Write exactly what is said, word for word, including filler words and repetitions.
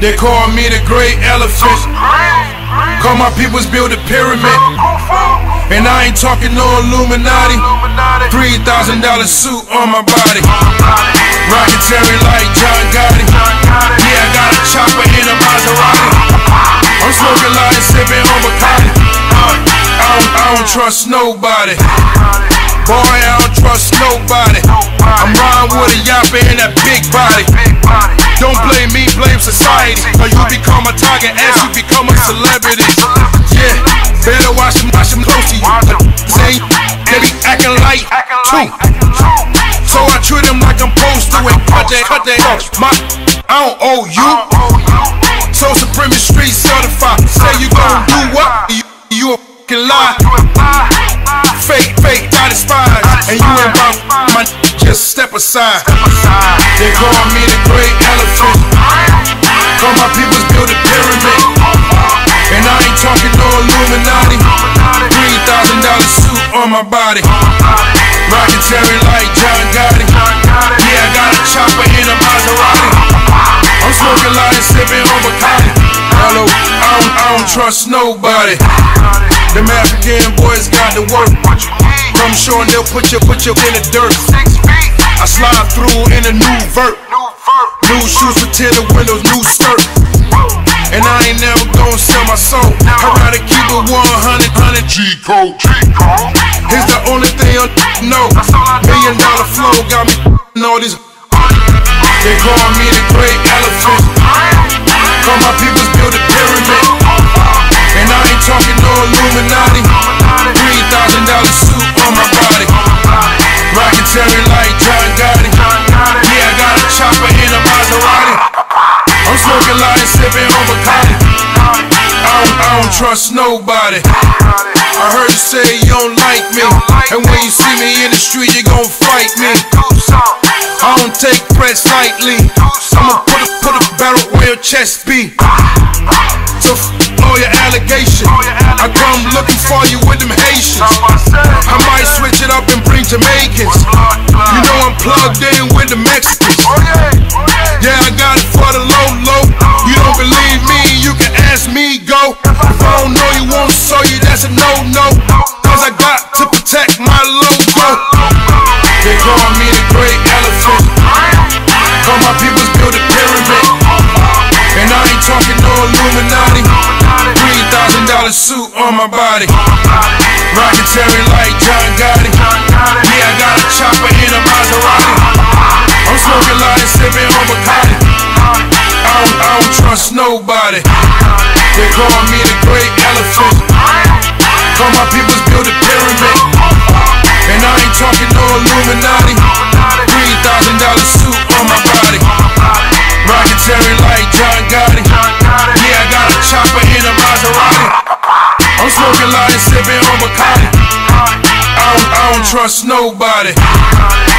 They call me the great elephant. Call my peoples build a pyramid. And I ain't talking no Illuminati. Three thousand dollar suit on my body. Rockin' Terry like John Gotti. Yeah, I got a chopper in a Maserati. I'm smoking light and sipping on Bacardi. I don't, I don't trust nobody. Boy, I don't trust nobody. I'm riding with a yapper in that big body. Don't blame me, blame society. Or you become a target as you become a celebrity. Yeah, better watch them, watch them close to you. Say, they be acting like two. So I treat them like I'm supposed to and cut that, cut that off. My, I don't owe you. So Supreme Street certified. Say you gon' do what? You, you a fucking lie. Fake, fake, got inspired. And you ain't about my just step aside. They call me the great elephant. Call my peoples build a pyramid. And I ain't talking no Illuminati. Three thousand dollar suit on my body. Rockin' Terry like John Gotti. Yeah, I got a chopper in a Maserati. I'm smoking light and sipping on Bacardi. Hello, I don't, I don't trust nobody. Them African boys got to work. Come showing they'll put you, put you in the dirt. I slide through in a new vert. New shoes with tinted windows, new skirt. And I ain't never gonna sell my soul. I'd rather keep it one hundred, one hundred G-code. Here's the only thing I know. Million dollar flow got me all these. They call me the great elephant. Call my peoples build a pyramid. And I ain't talking no Illuminati. Three thousand dollar suit on my body. Rockin' Terry like John Gotti. Yeah, I got a chopper in a Maserati. I'm smoking light and sipping on Bacardi. I don't, I don't trust nobody. I heard you say you don't like me, and when you see me in the street, you gon' fight me. I don't take threats lightly. I'ma put a, put a barrel where your chest be. So f*** all your allegations. I come looking for you with them Haitians. I might switch it up and bring Jamaicans. You know I'm plugged in with the Mexicans. Yeah, I got it for the low, low. You don't believe me, you can ask me, go. If I don't know you, won't show you, that's a no-no. Cause I got to protect my logo. They call me the great elephant. Call my peoples build a pyramid. And I ain't talking no Illuminati. Three thousand dollar suit on my body. Rockin' Terry like John Gotti. Yeah, I got a chopper in a Maserati. I'm smoking light and sipping on Bacardi. I don't, I don't trust nobody. They call me the great elephant. Call my peoples build a pyramid. And I ain't talking no Illuminati. Three thousand dollar suit on my body. Rockin' Terry like John Gotti. Yeah, I got a chopper in a Maserati. I'm smoking light and sipping on Bacardi. I don't, I don't trust nobody.